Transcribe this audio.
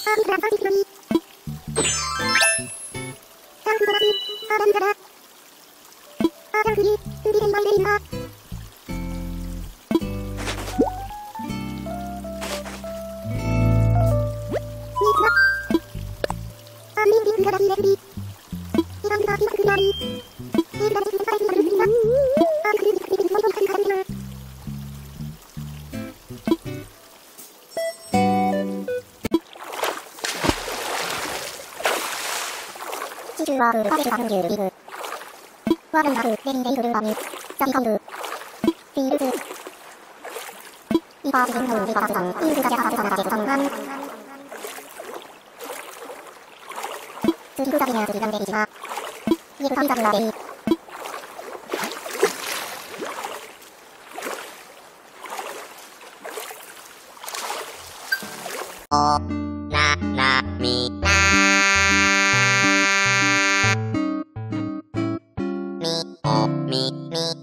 ワーク、パレルバンギューリグ。ワールンバフ、レリンデイフルバミュ、ザビコング。フィールズ。イパーシジンノンリパーツソン、イングガジャパーツソナダジェクソンワン。ツリグザビニャーツリガンデリジマ。イエルカビザブラデイ。 おななみなみおみみ